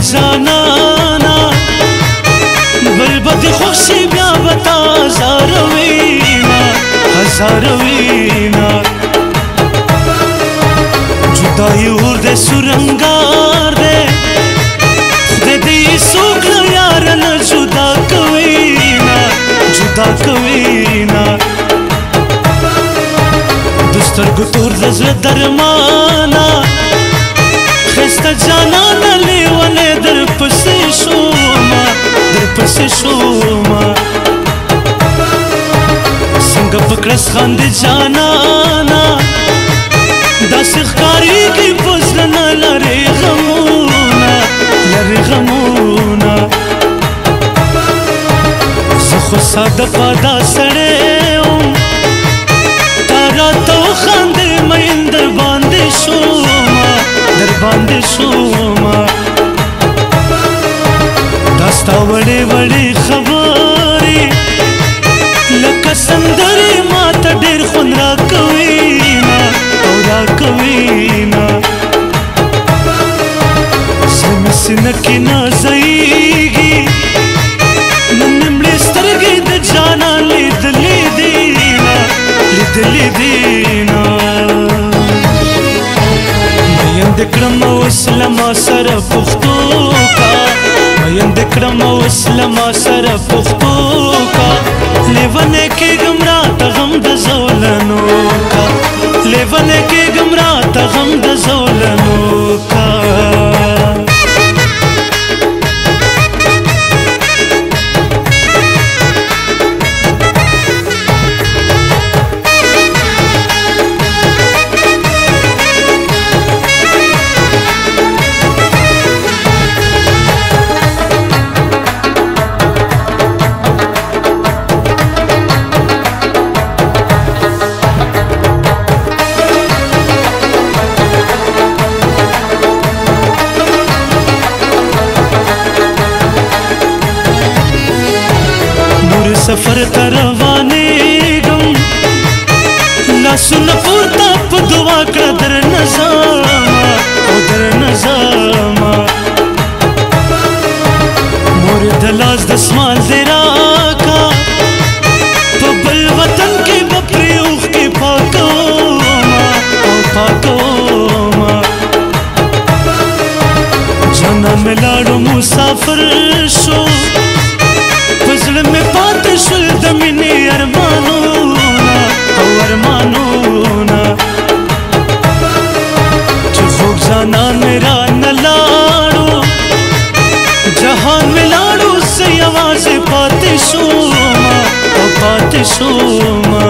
جانانا بل بد خوشی بیا بتا هزاروینا هزاروینا جدائی اور دے سرنگار دے خدے دی سوکلا یارن جدا کوینا جدا کوینا دستر گتور دزر درمانا خستا جانانا لیوانے در پسی شوما در پسی شوما سنگ پکڑس خاند جانانا دا سخکاری کی پزلنا لرے غمونا لرے غمونا زخو سادا پادا سڑے ہوں تارا تو خاند مین در باندے شوما در باندے شوما داستا وڑے وڑے خباری لکا سندری ماتا دیر خون را کوینا او را کوینا سمی سنکی نازائیگی نمڑی سترگی دا جانا لید لیدینا لید لیدینا مین دکرم اسلام سر پختو کا مین دکرم اسلام سر پختو کا لیوانے کی گمراہ تا غم دا زولنو کا لیوانے کی گمراہ تا غم دا زولنو کا سفر تروانے گم لاسن پورتا پا دعا کڑا در نظاما او در نظاما مور دلاز دسمال دیرا کا پا بل وطن کی بپری اوخ کی پاکوما او پاکوما جانا میں لاڑو مسافر شو فضل میں پات شل دمینی ارمانونا او ارمانونا چو خوب زانان میرا نلاڑو جہان میں لاڑو سے آواز پات شوما او پات شوما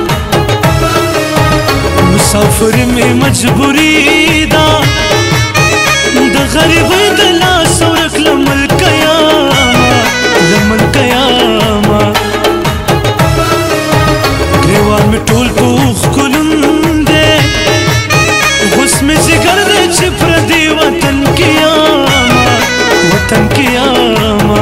مسافر میں مجبوری دا دا غریب دلا سورک لمل قیاما لمن قیاما گریوان میں ٹول پوخ کلن دے غس میں زگر دے چپر دی وطن قیاما وطن قیاما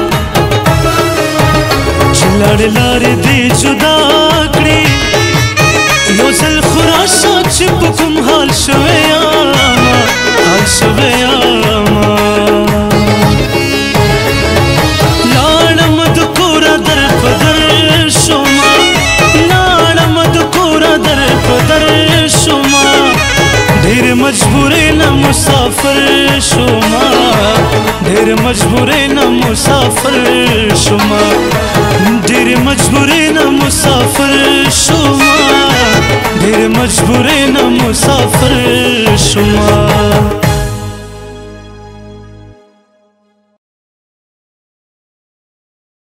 چلڑ لار دے جدا کڑی یو زل خراشا چپکم حال شویاما حال شویاما ډېر مجبورې نه مسافر شوما ډېر مجبورې نه مسافر شوما ډېر مجبورې نه مسافر شوما ډېر مجبورې نه مسافر شوما